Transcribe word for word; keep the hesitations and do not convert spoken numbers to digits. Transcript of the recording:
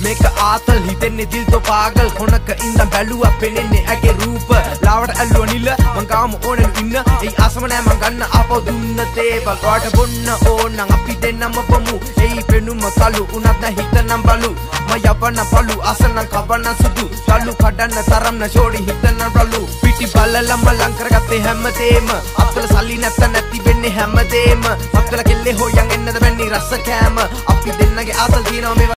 මේක ආතල් හිතෙන්නේ දිල් තෝ පාගල් කොනක ඉඳන් බැලුවා පෙනෙන්නේ ඇගේ රූප ලාවට ඇල්ලුව නිල මං ගාම ඕනෙලු ඉන්න එයි ආසම නෑ මං ගන්න ආපහු දුන්න තේබල් කොට බොන්න ඕන නම් අපි දෙන්නම බමු එයි පෙනුම කලු උනත් නැ හිතනම් බලු මම යවන්න පලු අසනම් කවන්න සුදු සල්ලු කඩන්න තරම් නැ ෂෝඩි හිතන්න බලු පිටි බල්ලලම ලං කරගත්තේ හැමදේම අපතල සල්ලි නැත්ත නැති වෙන්නේ හැමදේම අපතල කෙල්ලේ හොයන් එන්නද වෙන්නේ රස කෑම අපි දෙන්නගේ ආතල් දිනව මේ